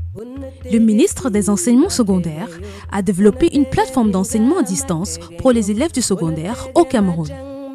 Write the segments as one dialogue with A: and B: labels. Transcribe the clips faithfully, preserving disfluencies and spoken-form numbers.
A: Le ministre des Enseignements secondaires a développé une plateforme d'enseignement à distance pour les élèves du secondaire au Cameroun.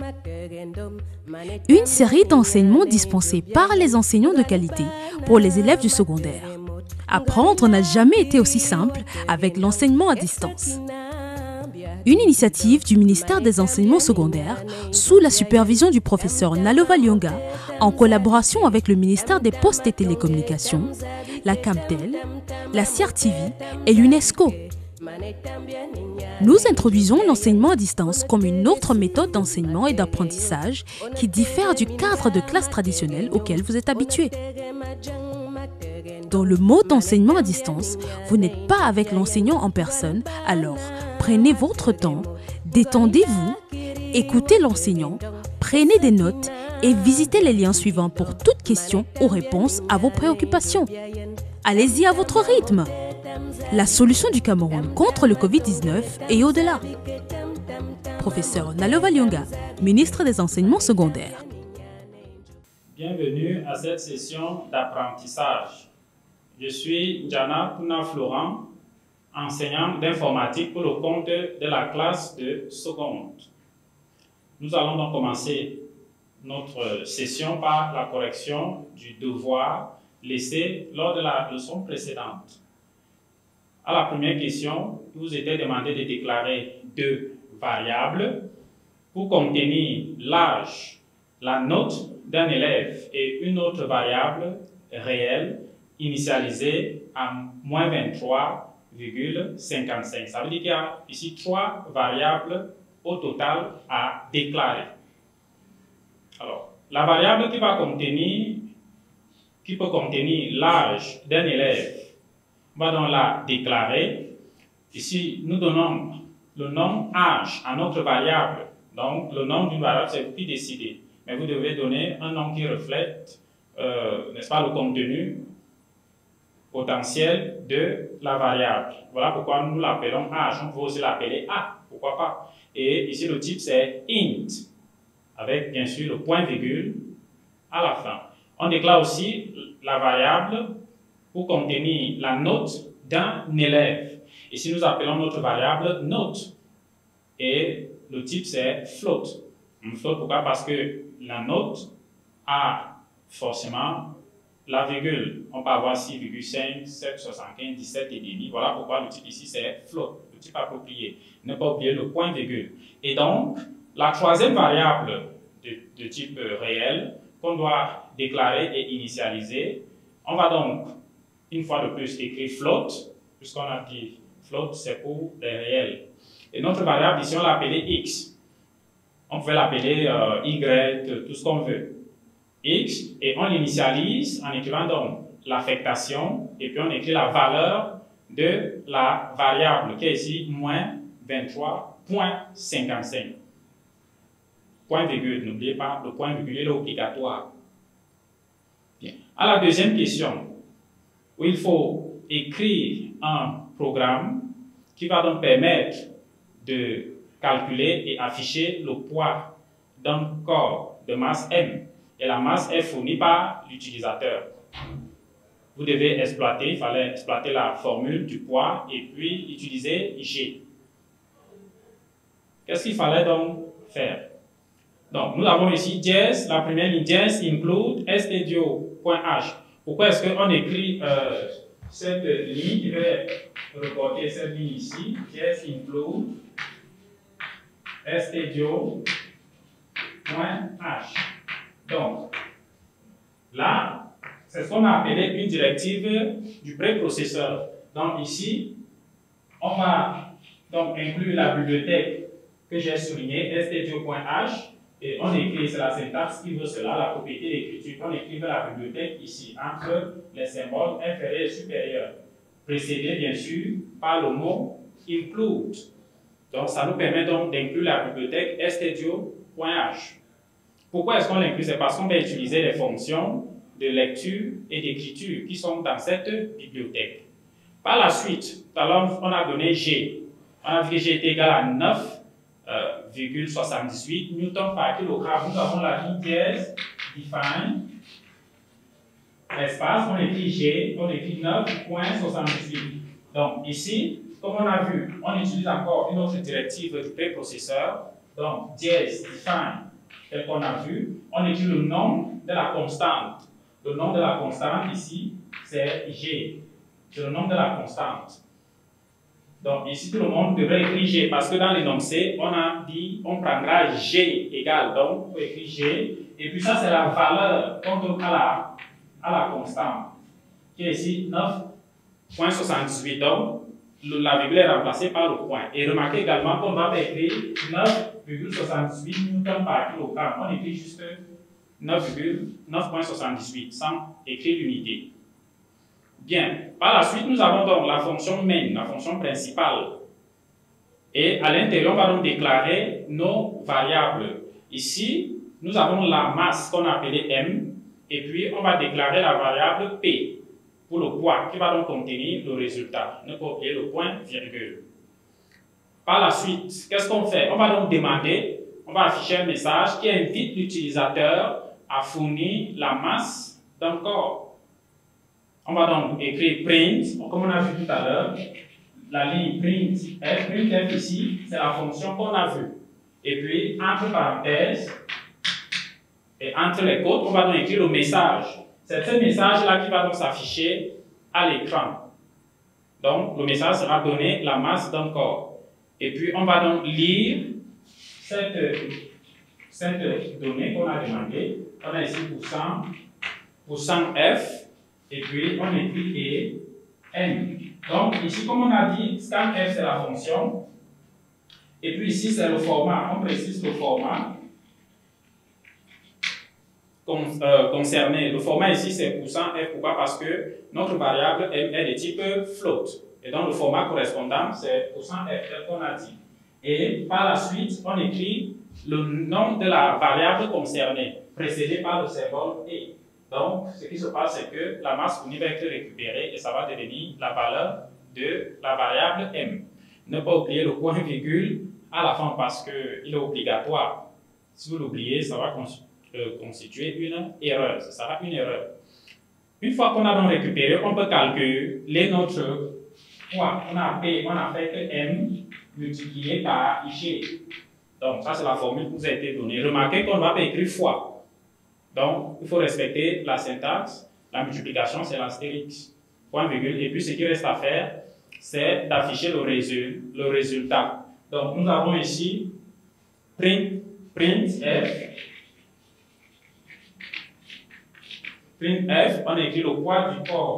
A: Une série d'enseignements dispensés par les enseignants de qualité pour les élèves du secondaire. Apprendre n'a jamais été aussi simple avec l'enseignement à distance. Une initiative du ministère des Enseignements secondaires sous la supervision du professeur Nalova Lyonga en collaboration avec le ministère des Postes et Télécommunications, la Camtel, la C R T V et l'UNESCO. Nous introduisons l'enseignement à distance comme une autre méthode d'enseignement et d'apprentissage qui diffère du cadre de classe traditionnel auquel vous êtes habitué. Dans le mode d'enseignement à distance, vous n'êtes pas avec l'enseignant en personne, alors prenez votre temps, détendez-vous, écoutez l'enseignant, prenez des notes et visitez les liens suivants pour toute question ou réponse à vos préoccupations. Allez-y à votre rythme. La solution du Cameroun contre le Covid dix-neuf et au-delà. Professeur Nalova Lyonga, ministre des Enseignements secondaires.
B: Bienvenue à cette session d'apprentissage. Je suis Jana Pouna Florent, enseignant d'informatique pour le compte de la classe de seconde. Nous allons donc commencer notre session par la correction du devoir laissé lors de la leçon précédente. À la première question, il vous était demandé de déclarer deux variables pour contenir l'âge, la note d'un élève et une autre variable réelle initialisée à moins vingt-trois virgule cinquante-cinq. Ça veut dire qu'il y a ici trois variables au total à déclarer. Alors, la variable qui va contenir, qui peut contenir l'âge d'un élève, on va donc la déclarer. Ici, nous donnons le nom âge à notre variable. Donc, le nom d'une variable, c'est vous qui décidez. Mais vous devez donner un nom qui reflète, euh, n'est-ce pas, le contenu potentiel de la variable. Voilà pourquoi nous l'appelons âge. On peut aussi l'appeler A, pourquoi pas. Et ici, le type, c'est int, avec bien sûr le point virgule à la fin. On déclare aussi la variable pour contenir la note d'un élève. Ici, nous appelons notre variable note. Et le type, c'est float. Float, pourquoi? Parce que la note a forcément la virgule. On peut avoir six virgule cinq, sept virgule soixante-quinze, dix-sept et demi. Voilà pourquoi le type ici, c'est float, le type approprié. Ne pas oublier le point virgule. Et donc, la troisième variable de, de type réel qu'on doit déclarer et initialiser, on va donc une fois de plus écrire float, puisqu'on a dit float, c'est pour des réels. Et notre variable ici, on l'a appelée x. On peut l'appeler euh, y, tout ce qu'on veut. X, et on l'initialise en écrivant donc l'affectation, et puis on écrit la valeur de la variable, qui est ici moins vingt-trois virgule cinquante-cinq. Point virgule, n'oubliez pas, le point virgule est obligatoire. Bien. À la deuxième question, où il faut écrire un programme qui va donc permettre de calculer et afficher le poids d'un corps de masse M. Et la masse est fournie par l'utilisateur. Vous devez exploiter, il fallait exploiter la formule du poids et puis utiliser G. Qu'est-ce qu'il fallait donc faire? Donc, nous avons ici dièse, la première ligne dièse include stdio.h. Pourquoi est-ce qu'on écrit euh, cette ligne? Je vais reporter cette ligne ici. Dièse include stdio.h. Donc, là, c'est ce qu'on a appelé une directive du préprocesseur. Donc, ici, on va donc inclure la bibliothèque que j'ai soulignée, stdio.h. Et on écrit, c'est la syntaxe qui veut cela, la propriété d'écriture. On écrit la bibliothèque ici, entre les symboles inférieurs et supérieurs, précédé bien sûr par le mot include. Donc, ça nous permet donc d'inclure la bibliothèque stdio.h. Pourquoi est-ce qu'on l'inclut? C'est parce qu'on va utiliser les fonctions de lecture et d'écriture qui sont dans cette bibliothèque. Par la suite, tout à l'heure, on a donné G. On a vu que G est égal à neuf virgule soixante-dix-huit newtons par kilogramme. Nous avons la ligne dièse define l'espace, on écrit G, on écrit neuf virgule soixante-dix-huit. Donc ici, comme on a vu, on utilise encore une autre directive du préprocesseur. Donc dièse define, tel qu'on a vu, on écrit le nom de la constante. Le nom de la constante ici, c'est G. C'est le nom de la constante. Donc ici, tout le monde devrait écrire G parce que dans l'énoncé, on a dit, on prendra G égale. Donc, on écrit G. Et puis ça, c'est la valeur qu'on donne à la, à la constante, qui est ici neuf virgule soixante-dix-huit. Donc, le, la virgule est remplacée par le point. Et remarquez également qu'on va écrire neuf virgule soixante-dix-huit newtons par kilogramme. On écrit juste neuf virgule soixante-dix-huit sans écrire l'unité. Bien, par la suite, nous avons donc la fonction main, la fonction principale. Et à l'intérieur, on va donc déclarer nos variables. Ici, nous avons la masse qu'on a appelée M, et puis on va déclarer la variable P pour le poids qui va donc contenir le résultat. Ne pas oublier le point virgule. Par la suite, qu'est-ce qu'on fait? On va donc demander, on va afficher un message qui invite l'utilisateur à fournir la masse d'un corps. On va donc écrire print, comme on a vu tout à l'heure, la ligne print f, print f ici, c'est la fonction qu'on a vue. Et puis, entre parenthèses, et entre les côtes, on va donc écrire le message. C'est ce message-là qui va donc s'afficher à l'écran. Donc, le message sera donné la masse d'un corps. Et puis, on va donc lire cette, cette donnée qu'on a demandée. On a ici pourcent, pourcent f. Et puis, on écrit et n. Donc, ici, comme on a dit, scanf, c'est la fonction. Et puis, ici, c'est le format. On précise le format con, euh, concerné. Le format ici, c'est pourcent f. Pourquoi? Parce que notre variable m est de type float. Et donc, le format correspondant, c'est pourcent f, tel qu'on a dit. Et par la suite, on écrit le nom de la variable concernée, précédé par le symbole et. Donc, ce qui se passe, c'est que la masse fournie va être récupérée et ça va devenir la valeur de la variable M. Ne pas oublier le point virgule à la fin parce qu'il est obligatoire. Si vous l'oubliez, ça va constituer une erreur. Ce sera une erreur. Une fois qu'on a donc récupéré, on peut calculer notre poids. On a, fait, on a fait que M multiplié par G. Donc, ça, c'est la formule qui vous a été donnée. Remarquez qu'on ne va pas écrire fois. Donc, il faut respecter la syntaxe. La multiplication, c'est l'astérix. Point virgule. Et puis, ce qui reste à faire, c'est d'afficher le, résul, le résultat. Donc, nous avons ici print, print f. Print f, on écrit le poids du corps.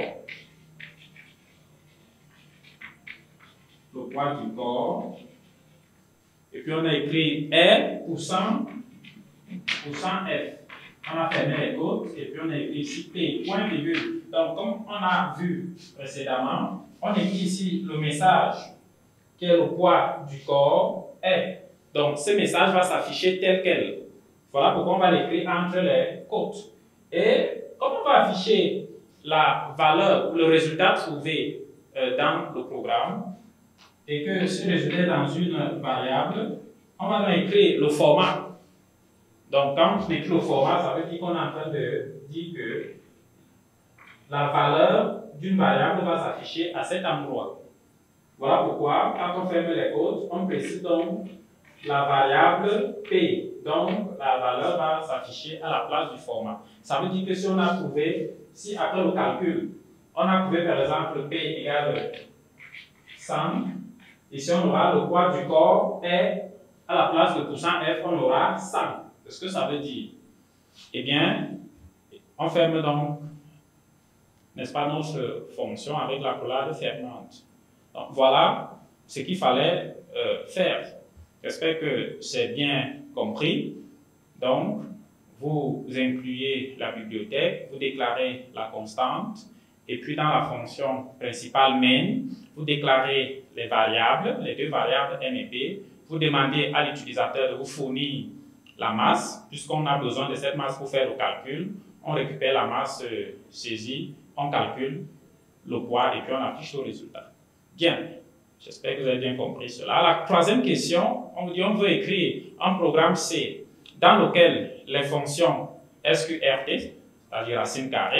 B: Le poids du corps. Et puis, on a écrit R pourcent, pourcent f. On a fermé les côtes et puis on a écrit ici P, point virgule. Donc, comme on a vu précédemment, on écrit ici le message qui est le poids du corps est. Donc, ce message va s'afficher tel quel. Voilà pourquoi on va l'écrire entre les côtes. Et comme on va afficher la valeur ou le résultat trouvé euh, dans le programme et que ce résultat est dans une variable, on va donc écrire le format. Donc, quand on écrit le format, ça veut dire qu'on est en train de dire que la valeur d'une variable va s'afficher à cet endroit. Voilà pourquoi, quand on ferme les côtes, on précise donc la variable P. Donc, la valeur va s'afficher à la place du format. Ça veut dire que si on a trouvé, si après le calcul, on a trouvé par exemple P égale cent, ici on aura le poids du corps et à la place de pourcent F, on aura cent. Qu'est-ce que ça veut dire? Eh bien, on ferme donc, n'est-ce pas, notre fonction avec la collade fermante. Donc, voilà ce qu'il fallait euh, faire. J'espère que c'est bien compris. Donc, vous incluez la bibliothèque, vous déclarez la constante, et puis dans la fonction principale main, vous déclarez les variables, les deux variables M et P. Vous demandez à l'utilisateur de vous fournir la masse, puisqu'on a besoin de cette masse pour faire le calcul. On récupère la masse euh, saisie, on calcule le poids et puis on affiche le résultat. Bien, j'espère que vous avez bien compris cela. La troisième question, on vous dit on veut écrire un programme C dans lequel les fonctions S Q R T, c'est-à-dire racine carrée,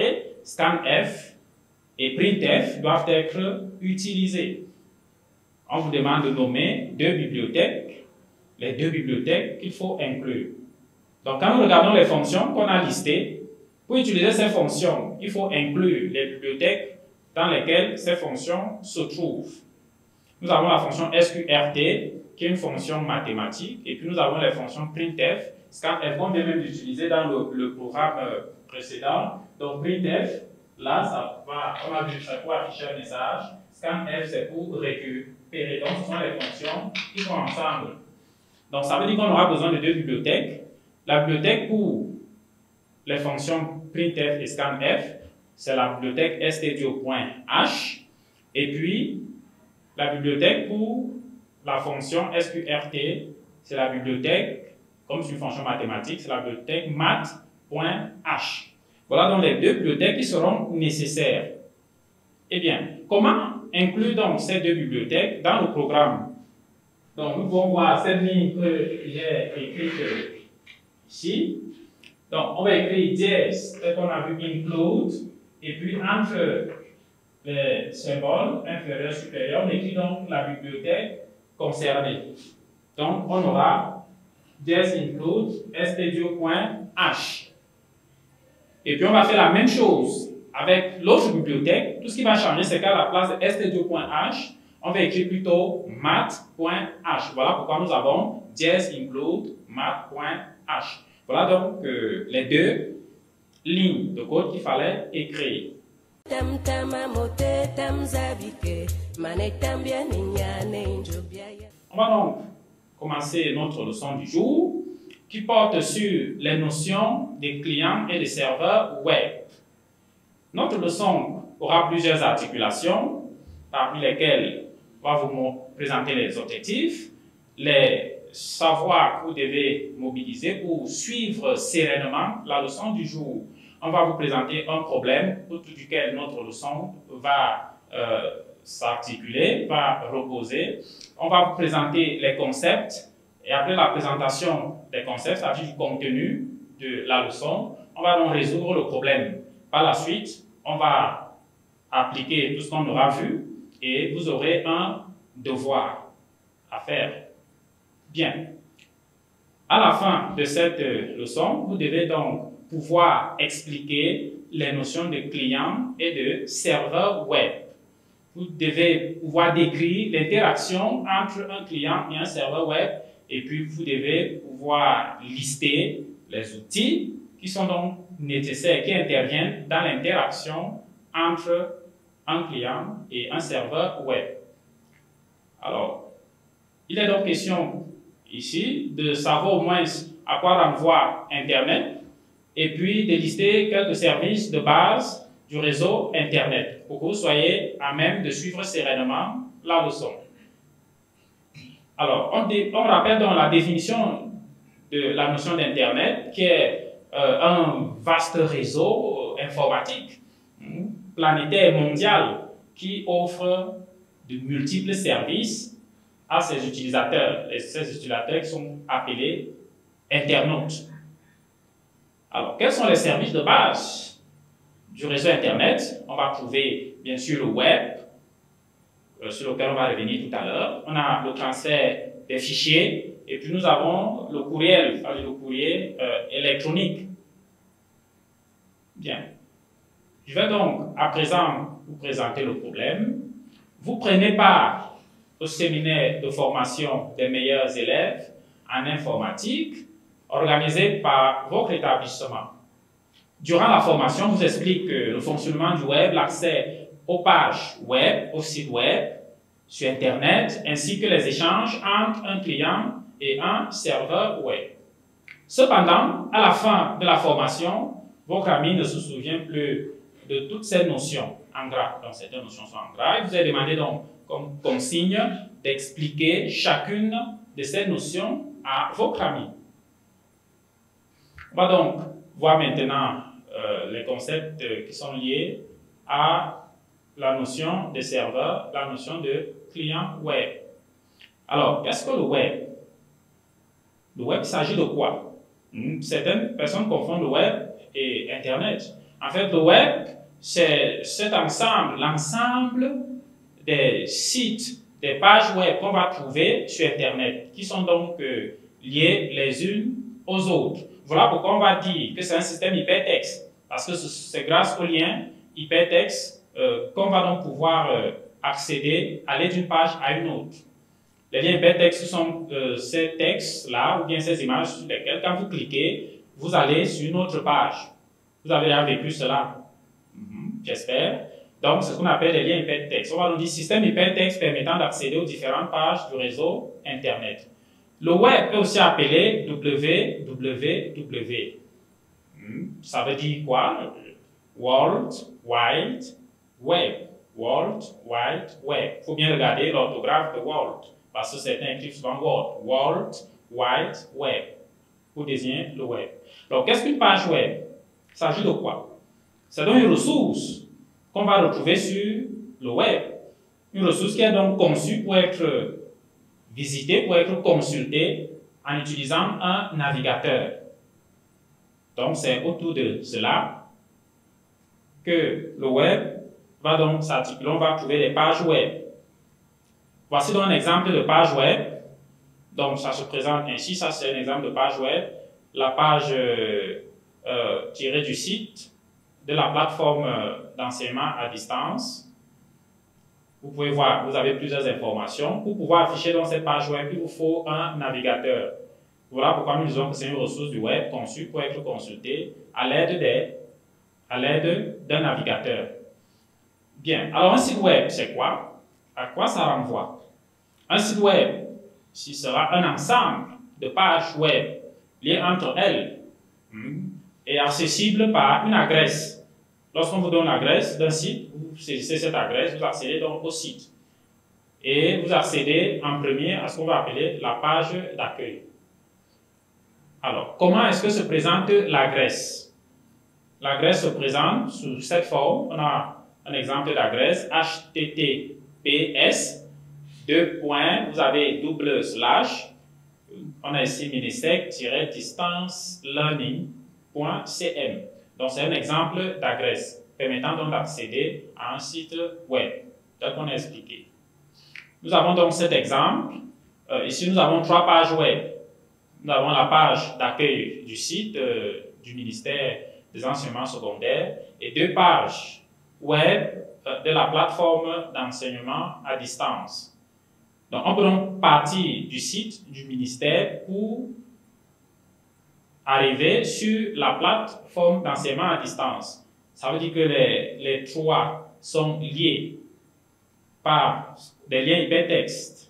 B: scanf et printf doivent être utilisés. On vous demande de nommer deux bibliothèques, les deux bibliothèques qu'il faut inclure. Donc, quand nous regardons les fonctions qu'on a listées, pour utiliser ces fonctions, il faut inclure les bibliothèques dans lesquelles ces fonctions se trouvent. Nous avons la fonction sqrt, qui est une fonction mathématique, et puis nous avons les fonctions printf, scanf, qu'on vient même d'utiliser dans le, le programme euh, précédent. Donc, printf, là, ça va, on a vu, ça pour afficher un message. Scanf, c'est pour récupérer. Donc, ce sont les fonctions qui sont ensemble. Donc, ça veut dire qu'on aura besoin de deux bibliothèques. La bibliothèque pour les fonctions printf et scanf, c'est la bibliothèque stdio.h. Et puis, la bibliothèque pour la fonction sqrt, c'est la bibliothèque, comme c'est une fonction mathématique, c'est la bibliothèque math.h. Voilà donc les deux bibliothèques qui seront nécessaires. Eh bien, comment inclure donc ces deux bibliothèques dans le programme? Donc, nous pouvons voir cette ligne que j'ai écrite ici. Donc, on va écrire dièse, tel qu'on a vu include, et puis entre les symboles inférieur supérieur, on écrit donc la bibliothèque concernée. Donc, on aura dièse include stdio.h. Et puis, on va faire la même chose avec l'autre bibliothèque. Tout ce qui va changer, c'est qu'à la place de stdio.h, on va écrire plutôt math.h. Voilà pourquoi nous avons dièse include math.h. Voilà donc euh, les deux lignes de code qu'il fallait écrire. On va donc commencer notre leçon du jour qui porte sur les notions des clients et des serveurs web. Notre leçon aura plusieurs articulations, parmi lesquelles on va vous présenter les objectifs, les savoirs que vous devez mobiliser pour suivre sereinement la leçon du jour. On va vous présenter un problème autour duquel notre leçon va euh, s'articuler, va reposer. On va vous présenter les concepts et après la présentation des concepts, c'est-à-dire du contenu de la leçon, on va donc résoudre le problème. Par la suite, on va appliquer tout ce qu'on aura vu et vous aurez un devoir à faire. Bien. À la fin de cette leçon, vous devez donc pouvoir expliquer les notions de client et de serveur web. Vous devez pouvoir décrire l'interaction entre un client et un serveur web et puis vous devez pouvoir lister les outils qui sont donc nécessaires, qui interviennent dans l'interaction entre un client et un serveur web. Alors, il est donc question ici de savoir au moins à quoi renvoie Internet et puis de lister quelques services de base du réseau Internet pour que vous soyez à même de suivre sereinement la leçon. Alors, on, on rappelle donc la définition de la notion d'Internet qui est euh, un vaste réseau informatique, hein, planétaire et mondial qui offre de multiples services à ses utilisateurs, et ces utilisateurs qui sont appelés internautes. Alors, quels sont les services de base du réseau Internet? On va trouver, bien sûr, le web, euh, sur lequel on va revenir tout à l'heure. On a le transfert des fichiers, et puis nous avons le courriel, le courrier euh, électronique. Bien. Je vais donc, à présent, vous présenter le problème. Vous prenez part au séminaire de formation des meilleurs élèves en informatique organisé par votre établissement. Durant la formation, on vous explique le fonctionnement du web, l'accès aux pages web, aux sites web, sur Internet, ainsi que les échanges entre un client et un serveur web. Cependant, à la fin de la formation, votre ami ne se souvient plus de toutes ces notions en gras. Donc, certaines notions sont en gras. Il vous a demandé donc, comme consigne, d'expliquer chacune de ces notions à votre ami. On va donc voir maintenant euh, les concepts euh, qui sont liés à la notion de serveur, la notion de client web. Alors, qu'est-ce que le web? Le web, il s'agit de quoi? Certaines personnes confondent le web et Internet. En fait, le web, c'est cet ensemble, l'ensemble des sites, des pages web qu'on va trouver sur Internet, qui sont donc euh, liées les unes aux autres. Voilà pourquoi on va dire que c'est un système hypertexte, parce que c'est grâce au lien hypertexte euh, qu'on va donc pouvoir euh, accéder, aller d'une page à une autre. Les liens hypertextes sont euh, ces textes-là, ou bien ces images sur lesquelles, quand vous cliquez, vous allez sur une autre page. Vous avez déjà vécu cela, mm-hmm, j'espère. Donc, c'est ce qu'on appelle les liens hypertextes. On va donc dire système hypertexte permettant d'accéder aux différentes pages du réseau Internet. Le web est aussi appelé W W W. Mm, ça veut dire quoi? World Wide Web. World Wide Web. Il faut bien regarder l'orthographe de World, parce que certains écrivent souvent World. World Wide Web, pour désigner le web. Donc, qu'est-ce qu'une page web? Il s'agit de quoi? C'est donc une ressource qu'on va retrouver sur le web. Une ressource qui est donc conçue pour être visitée, pour être consultée en utilisant un navigateur. Donc, c'est autour de cela que le web va donc s'articuler. On va trouver des pages web. Voici donc un exemple de page web. Donc, ça se présente ainsi. Ça, c'est un exemple de page web. La page euh, euh, tirée du site de la plateforme euh, d'enseignement à distance. Vous pouvez voir, vous avez plusieurs informations. Pour pouvoir afficher dans cette page web, il vous faut un navigateur. Voilà pourquoi nous disons que c'est une ressource du web conçue pour être consultée à l'aide des, à l'aide d'un navigateur. Bien, alors un site web, c'est quoi? À quoi ça renvoie? Un site web, ce sera un ensemble de pages web liées entre elles et accessibles par une adresse. Lorsqu'on vous donne l'adresse d'un site, vous saisissez cette adresse, vous accédez donc au site. Et vous accédez en premier à ce qu'on va appeler la page d'accueil. Alors, comment est-ce que se présente l'adresse? L'adresse se présente sous cette forme. On a un exemple d'adresse H T T P S, deux points, vous avez double slash, on a ici ministec-distance learning point c m. Donc, c'est un exemple d'adresse permettant donc d'accéder à un site web, tel qu'on a expliqué. Nous avons donc cet exemple. Euh, ici, nous avons trois pages web. Nous avons la page d'accueil du site euh, du ministère des enseignements secondaires et deux pages web euh, de la plateforme d'enseignement à distance. Donc, on peut donc partir du site du ministère pour arriver sur la plateforme d'enseignement à distance. Ça veut dire que les, les trois sont liés par des liens hypertextes.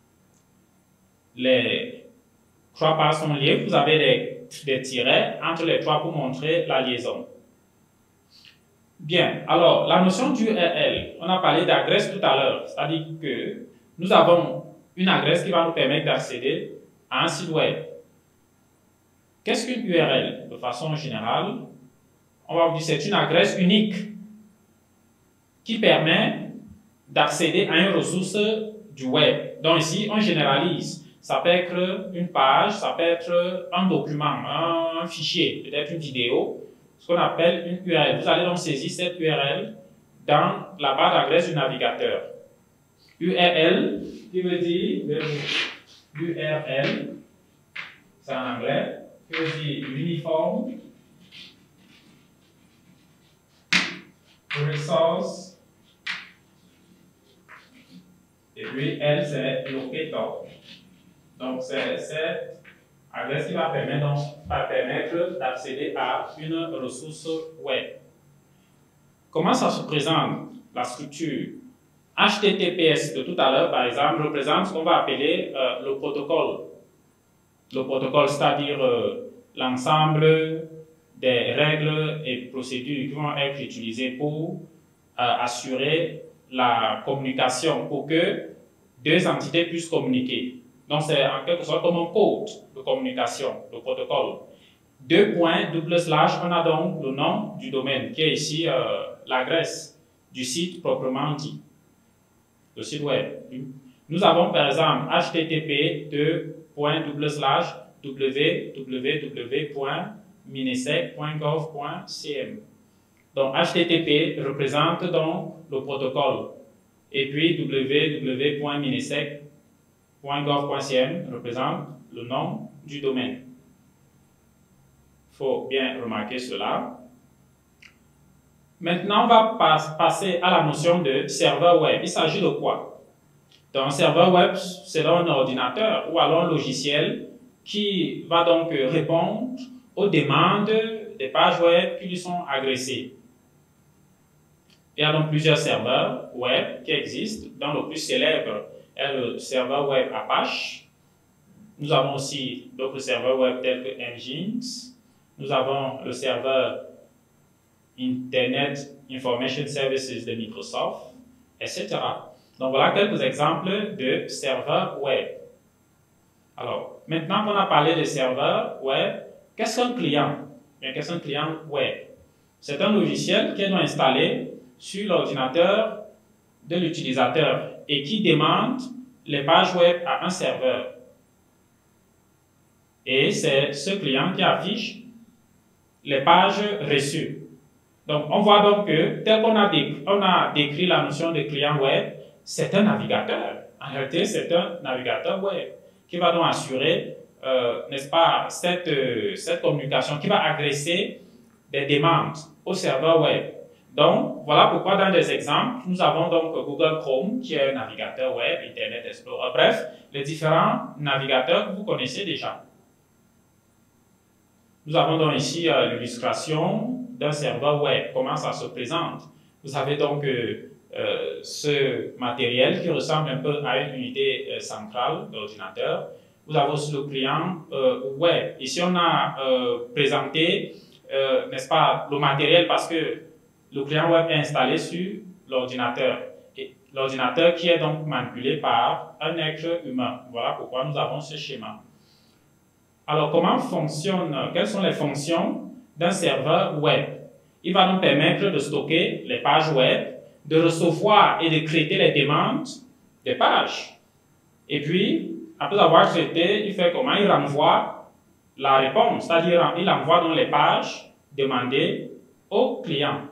B: Les trois pages sont liées, vous avez des, des tirets entre les trois pour montrer la liaison. Bien, alors la notion d'U R L, on a parlé d'adresse tout à l'heure, c'est-à-dire que nous avons une adresse qui va nous permettre d'accéder à un site web. Qu'est-ce qu'une U R L? De façon générale, on va vous dire que c'est une adresse unique qui permet d'accéder à une ressource du web. Donc ici, on généralise. Ça peut être une page, ça peut être un document, un fichier, peut-être une vidéo, ce qu'on appelle une U R L. Vous allez donc saisir cette U R L dans la barre d'adresse du navigateur. U R L, qui veut dire U R L, c'est en anglais, qui veut dire Uniform Resource, et puis L, c'est Locator. Donc, c'est cette adresse qui va permettre, donc, va permettre d'accéder à une ressource web. Comment ça se présente, la structure? H T T P S de tout à l'heure, par exemple, représente ce qu'on va appeler euh, le protocole. Le protocole, c'est-à-dire euh, l'ensemble des règles et procédures qui vont être utilisées pour euh, assurer la communication, pour que deux entités puissent communiquer. Donc, c'est en quelque sorte comme un code de communication, le protocole. Deux points, double slash, on a donc le nom du domaine, qui est ici euh, l'adresse du site proprement dit, le site web. Nous avons par exemple H T T P deux points double slash w w w point minessec point gov point c m. Donc, H T T P représente donc le protocole. Et puis, w w w point minesec point gov point c n représente le nom du domaine. Il faut bien remarquer cela. Maintenant, on va pas, passer à la notion de serveur web. Il s'agit de quoi? Donc, un serveur web, c'est un ordinateur ou alors un logiciel qui va donc répondre aux demandes des pages web qui lui sont agressées. Il y a donc plusieurs serveurs web qui existent, dont le plus célèbre est le serveur web Apache. Nous avons aussi d'autres serveurs web tels que Nginx. Nous avons le serveur Internet Information Services de Microsoft, et cetera. Donc voilà quelques exemples de serveurs web. Alors, maintenant qu'on a parlé de serveurs web, qu'est-ce qu'un client? Qu'est-ce qu'un client web? C'est un logiciel qui est installé sur l'ordinateur de l'utilisateur et qui demande les pages web à un serveur. Et c'est ce client qui affiche les pages reçues. Donc, on voit donc que, tel qu'on a, on a décrit la notion de client web, c'est un navigateur. En réalité, c'est un navigateur web qui va donc assurer, euh, n'est-ce pas, cette, euh, cette communication, qui va adresser des demandes au serveur web. Donc, voilà pourquoi dans des exemples, nous avons donc Google Chrome, qui est un navigateur web, Internet Explorer, bref, les différents navigateurs que vous connaissez déjà. Nous avons donc ici euh, l'illustration d'un serveur web, comment ça se présente. Vous avez donc euh, euh, ce matériel qui ressemble un peu à une unité euh, centrale d'ordinateur. Vous avez aussi le client euh, web. Ici, on a euh, présenté, euh, n'est-ce pas, le matériel parce que le client web est installé sur l'ordinateur. Et l'ordinateur qui est donc manipulé par un être humain. Voilà pourquoi nous avons ce schéma. Alors, comment fonctionne, quelles sont les fonctions d'un serveur web? Il va nous permettre de stocker les pages web, de recevoir et de traiter les demandes des pages. Et puis, après avoir traité, il fait comment? Il renvoie la réponse, c'est-à-dire il envoie donc les pages demandées au client.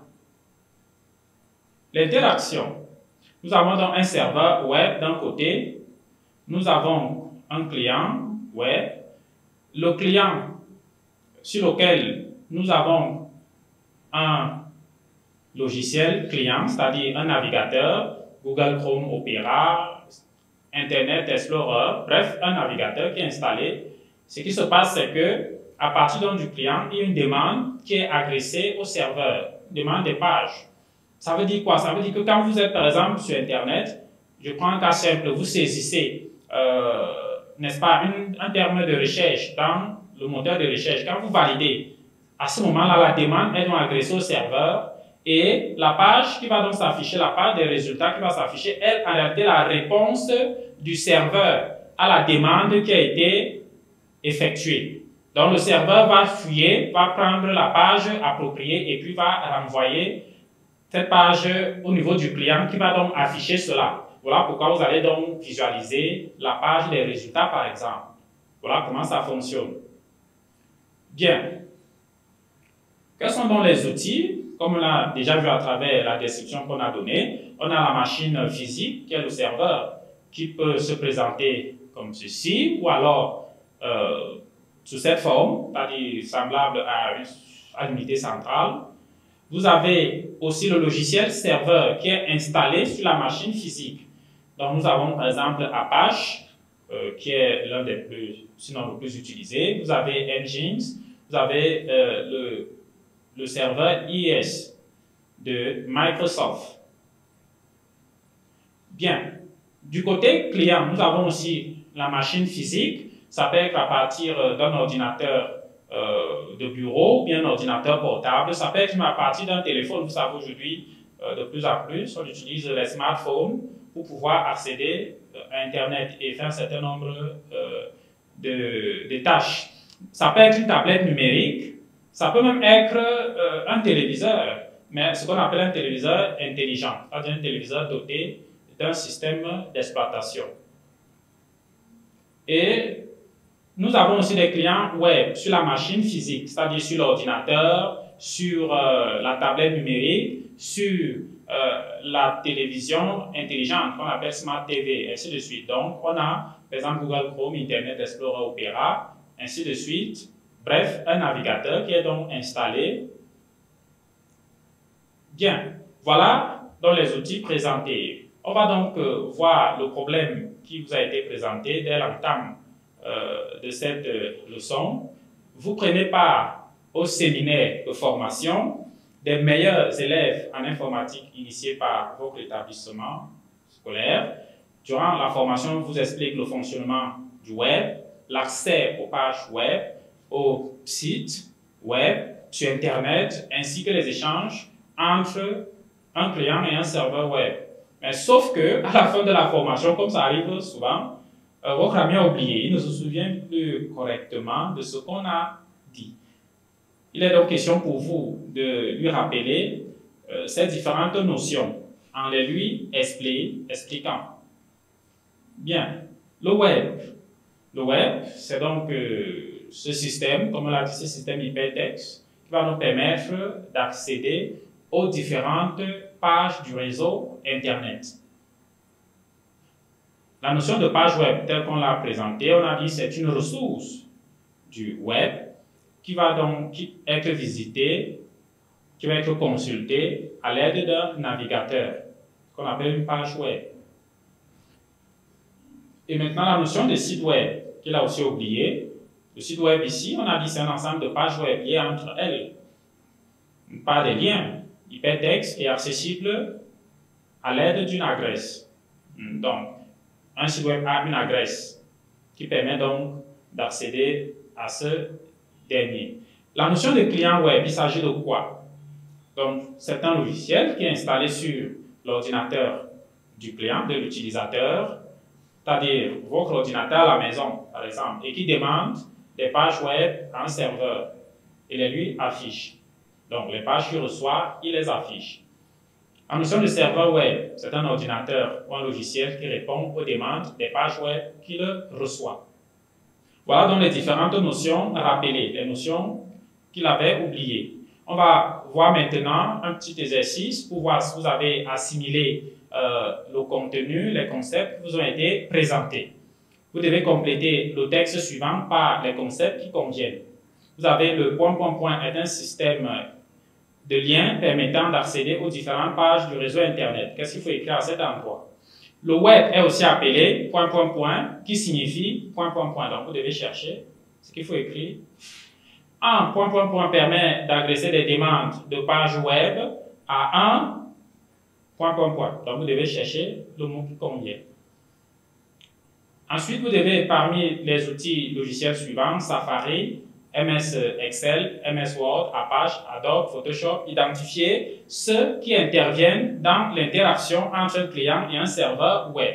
B: L'interaction. Nous avons donc un serveur web d'un côté, nous avons un client web. Le client sur lequel nous avons un logiciel client, c'est-à-dire un navigateur, Google Chrome, Opera, Internet Explorer, bref, un navigateur qui est installé. Ce qui se passe, c'est que à partir du client, il y a une demande qui est adressée au serveur, une demande des pages. Ça veut dire quoi? Ça veut dire que quand vous êtes, par exemple, sur Internet, je prends un cas simple, vous saisissez, euh, n'est-ce pas, une, un terme de recherche dans le moteur de recherche. Quand vous validez, à ce moment-là, la demande est donc adressée au serveur et la page qui va donc s'afficher, la page des résultats qui va s'afficher, est en réalité la réponse du serveur à la demande qui a été effectuée. Donc, le serveur va fouiller, va prendre la page appropriée et puis va renvoyer cette page au niveau du client qui va donc afficher cela. Voilà pourquoi vous allez donc visualiser la page des résultats, par exemple. Voilà comment ça fonctionne. Bien. Quels sont donc les outils? Comme on l'a déjà vu à travers la description qu'on a donnée, on a la machine physique, qui est le serveur, qui peut se présenter comme ceci, ou alors euh, sous cette forme, c'est-à-dire semblable à l'unité centrale. Vous avez aussi le logiciel serveur qui est installé sur la machine physique. Donc, nous avons par exemple Apache, euh, qui est l'un des plus, sinon le plus utilisé. Vous avez Nginx, vous avez euh, le, le serveur I S de Microsoft. Bien. Du côté client, nous avons aussi la machine physique. Ça peut être à partir d'un ordinateur Euh, de bureau ou bien un ordinateur portable. Ça peut être à partir d'un téléphone. Vous savez, aujourd'hui, euh, de plus en plus, on utilise les smartphones pour pouvoir accéder à Internet et faire un certain nombre euh, de, de tâches. Ça peut être une tablette numérique. Ça peut même être euh, un téléviseur, mais ce qu'on appelle un téléviseur intelligent, c'est-à-dire un téléviseur doté d'un système d'exploitation. Et nous avons aussi des clients web sur la machine physique, c'est-à-dire sur l'ordinateur, sur euh, la tablette numérique, sur euh, la télévision intelligente qu'on appelle Smart T V, ainsi de suite. Donc, on a, par exemple, Google Chrome, Internet Explorer, Opera, ainsi de suite. Bref, un navigateur qui est donc installé. Bien, voilà donc les outils présentés. On va donc euh, voir le problème qui vous a été présenté dès l'entame euh, de cette euh, leçon. Vous prenez part au séminaire de formation des meilleurs élèves en informatique initiés par votre établissement scolaire. Durant la formation, on vous explique le fonctionnement du web, l'accès aux pages web, aux sites web, sur Internet, ainsi que les échanges entre un client et un serveur web. Mais sauf que, à la fin de la formation, comme ça arrive souvent, euh, votre ami a oublié, il ne se souvient plus correctement de ce qu'on a dit. Il est donc question pour vous de lui rappeler euh, ces différentes notions en les lui expli expliquant. Bien, le web. Le web, c'est donc euh, ce système, comme on l'a dit, ce système hypertexte qui va nous permettre d'accéder aux différentes pages du réseau Internet. La notion de page web, telle qu'on l'a présentée, on a dit c'est une ressource du web qui va donc être visitée, qui va être consultée à l'aide d'un navigateur, qu'on appelle une page web. Et maintenant, la notion de site web, qu'il a aussi oublié. Le site web ici, on a dit c'est un ensemble de pages web liées entre elles, par des liens hypertexte et accessible à l'aide d'une adresse. Donc, un site web a une adresse qui permet donc d'accéder à ce dernier. La notion de client web, il s'agit de quoi? Donc, c'est un logiciel qui est installé sur l'ordinateur du client, de l'utilisateur, c'est-à-dire votre ordinateur à la maison, par exemple, et qui demande des pages web à un serveur et les lui affiche. Donc, les pages qu'il reçoit, il les affiche. La notion de serveur web, c'est un ordinateur ou un logiciel qui répond aux demandes des pages web qu'il reçoit. Voilà donc les différentes notions rappelées, les notions qu'il avait oubliées. On va voir maintenant un petit exercice pour voir si vous avez assimilé euh, le contenu, les concepts qui vous ont été présentés. Vous devez compléter le texte suivant par les concepts qui conviennent. Vous avez le point, point, point est un système de liens permettant d'accéder aux différentes pages du réseau Internet. Qu'est-ce qu'il faut écrire à cet endroit? Le web est aussi appelé point, point, point, qui signifie point, point, point. Donc, vous devez chercher ce qu'il faut écrire. Un point, point, point permet d'adresser des demandes de pages web à un point, point, point. Donc, vous devez chercher le mot qui convient. Ensuite, vous devez, parmi les outils logiciels suivants, Safari, M S Excel, M S Word, Apache, Adobe, Photoshop, identifier ceux qui interviennent dans l'interaction entre un client et un serveur web.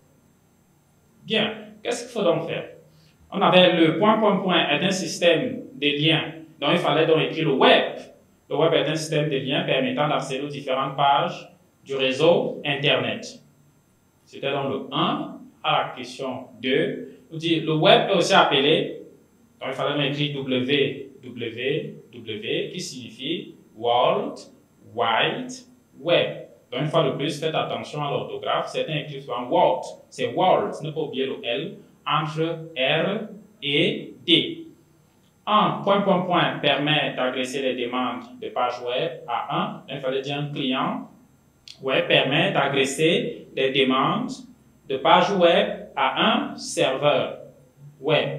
B: Bien, qu'est-ce qu'il faut donc faire? On avait le point, point, point est un système de liens, donc il fallait donc écrire le web. Le web est un système de liens permettant d'accéder aux différentes pages du réseau Internet. C'était donc le un. À la question deux, on dit le web est aussi appelé, donc il fallait donc écrire W W W qui signifie World Wide Web. Donc une fois de plus, faites attention à l'orthographe. Certains écrivent souvent World, c'est World, ne pas oublier le L entre R et D. Un point, point, point permet d'adresser les demandes de pages web à un. Il fallait dire un client web permet d'adresser les demandes de pages web à un serveur web.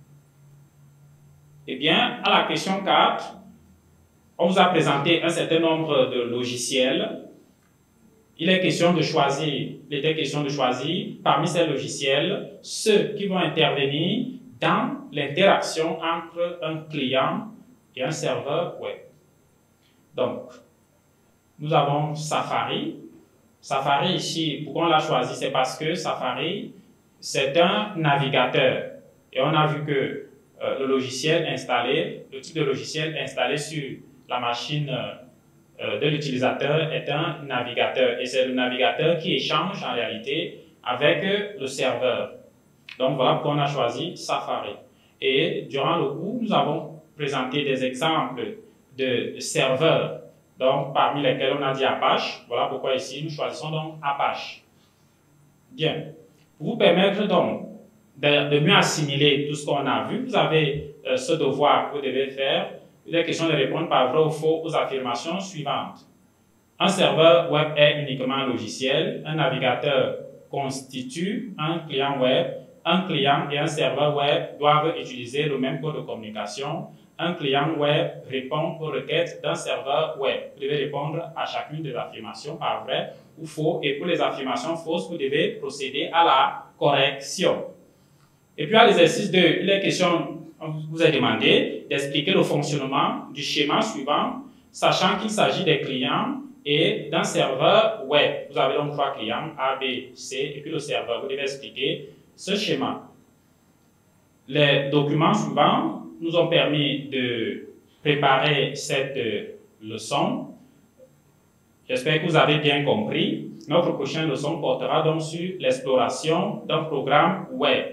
B: Eh bien, à la question quatre, on vous a présenté un certain nombre de logiciels. Il est question de choisir, il était question de choisir parmi ces logiciels ceux qui vont intervenir dans l'interaction entre un client et un serveur web. Donc, nous avons Safari. Safari ici, pourquoi on l'a choisi? C'est parce que Safari, c'est un navigateur. Et on a vu que euh, le logiciel installé, le type de logiciel installé sur la machine euh, de l'utilisateur est un navigateur. Et c'est le navigateur qui échange en réalité avec le serveur. Donc voilà pourquoi on a choisi Safari. Et durant le cours, nous avons présenté des exemples de serveurs, donc parmi lesquels on a dit Apache. Voilà pourquoi ici nous choisissons donc Apache. Bien. Pour vous permettre donc de, de mieux assimiler tout ce qu'on a vu, vous avez euh, ce devoir que vous devez faire. Il est question de répondre par vrai ou faux aux affirmations suivantes. Un serveur web est uniquement un logiciel. Un navigateur constitue un client web. Un client et un serveur web doivent utiliser le même code de communication. Un client web répond aux requêtes d'un serveur web. Vous devez répondre à chacune des affirmations par vrai ou faux. Et pour les affirmations fausses, vous devez procéder à la correction. Et puis à l'exercice deux, il est question, on vous a demandé d'expliquer le fonctionnement du schéma suivant, sachant qu'il s'agit des clients et d'un serveur web. Vous avez donc trois clients, A, B, C, et puis le serveur. Vous devez expliquer ce schéma. Les documents suivants nous ont permis de préparer cette leçon. J'espère que vous avez bien compris. Notre prochaine leçon portera donc sur l'exploration d'un programme web.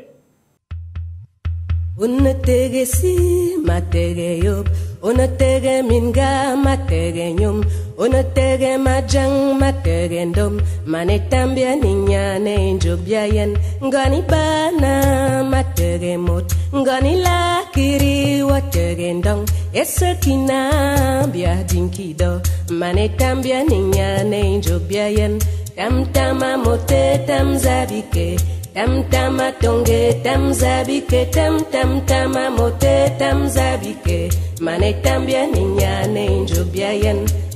C: Unategesi matege yop, unatege minga matege nyum, unatege majang matege ndom, manetambia ninyane njobyayen, ngani bana matege mot, ngani lakiri watege ndong, esakina bia dinkido, manetambia ninyane njobyayen, tam tama mote tam zabike. Tam tama tonge tam zabike tam tam tama mote tam zabike mane tambia ninyane njobyayen